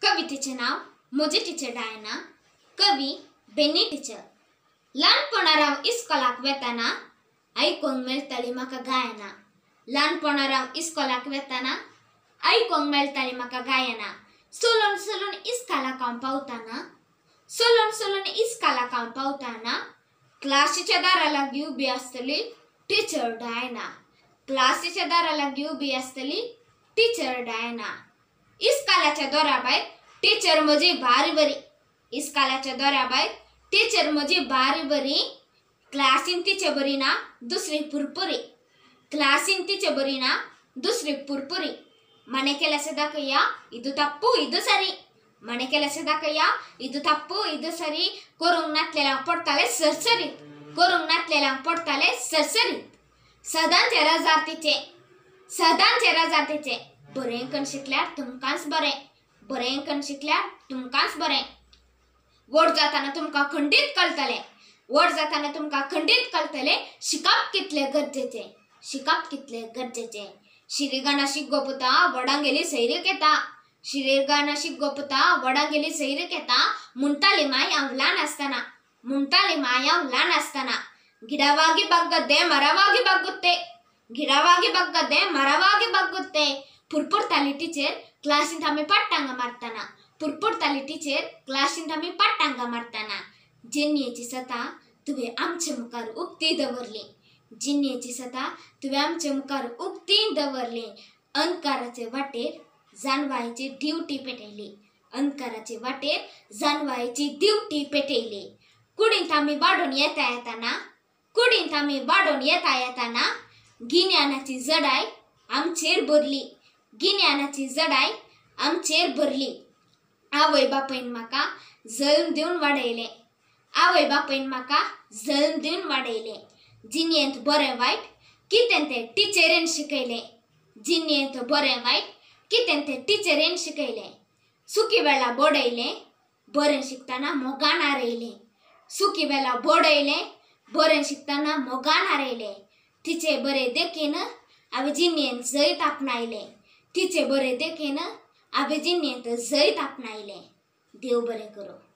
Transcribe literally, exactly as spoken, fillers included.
कवितेचे नाव म्हजे teacher Diana. कवी बेनी टीचर. ल्हानपणाराव इस्कोलाक वेताना आयकोंक मेळटाली म्हाका गायना. ल्हानपणाराव इस्कोलाक वेताना आयकोंक मेळटाली म्हाका गायना. सोलून सोलून इस्कालाक हांव पावताना सोलून सोलून इस्कालाक हांव पावताना क्लासीच्या दारा लागीं उबी आसतली टीचर डायना. क्लासीच्या दारा लागीं उबी आसतली टीचर डायना. इस्कालाच्या दोरा भायर टीचर म्हजी बारी बरी. इस्कालाच्या दोऱ्या भायर टीचर म्हजी बारी बरी. क्लासीन तिचे बरी ना दुसरी पुरपुरी. क्लासीन तिचे बरी ना दुसरी पुरपुरी. मने ಕೆಲಸ ದಾಕಯ್ಯ ಇದು ತಪ್ಪು ಇದು ಸರಿ. ಮನೆ ಕೆಲಸ ದಾಕಯ್ಯ ಇದು ತಪ್ಪು ಇದು ಸರಿ. करूंक नातलेल्यांक पडताले सरसरीत. करूंक नातलेल्यांक पडताले सरसरीत. सदांचे रजार तिचे सदांचे रजार तिचे. बरें करून शिकल्यार तुमकांच बरें. बरें करून शिकल्यार तुमकांच बरें. व्हड जाताना तुमकां खंडीत कळटलें. व्हड जाताना तुमकां खंडीत कळटलें शिकप कितलें गरजेचें. शिकप कितलें गरजेचें. शिरीगाना शिकगो पुता वडां गेली सैरीक येता. शिरीगाना शिकगो पुता वडां गेली सैरीक येता. म्हणटाली माय हांव ल्हान आसतना. म्हणटाली माय हांव ल्हान आसतना. ಗಿಡವಾಗಿ ಬಗ್ಗದ್ದೆ ಮರವಾಗಿ ಬಗ್ಗುತ್ತೆ. ಗಿಡವಾಗಿ ಬಗ್ಗದ್ದೆ ಮರವಾಗಿ ಬಗ್ಗುತ್ತೆ. ಪುರ್ಪುರ್ತಾಲಿ ಟೀಚರ್ ಕ್ಲಾಸಿಂದ आमी पट्टांग मारताना. पुरपुरताली टीचर क्लासींत आमी पट्टांग मारताना. जिन्नेची सता तुवें आमचे मुखार उक्ती दवरली. जिन्नेची सता तुवें आमचे मुखार उक्ती दवरली. अंधकाराचे वाटेर जानवायेची ड्युटी पेटयली. अंधकाराचे वाटेर जानवायेची ड्युटी पेटयली. कुडींत आमी वाडून येता येताना कुडींत आमी वाडून येता येताना गिन्यानाची जडाय आमचेर भरली. गिन्यानाची जडाय आमचेर भरली. आवय बापायन म्हाका जल्म दिवन वाडयलें. आवय बापायन म्हाका जल्म दिवन वाडयलें. जिन्नेंत बरें वायट कितें तें टिचरेन शिकयलें. जिन्नेंत बरें वायट कितें तें टिचरेन शिकयलें. सुखी वेळा बोडयलें बरें शिकतना मोगान हारयलें. सुखी वेळा बोडयलें बरें शिकतना मोगान हारयलें. तिचे बरें देखीन हांवें जिन्नेंत जैत आपणायलें. तिचे बरें देखीन हांवें जिन्नेंत जैत आपणायलें. देव बरें करूं.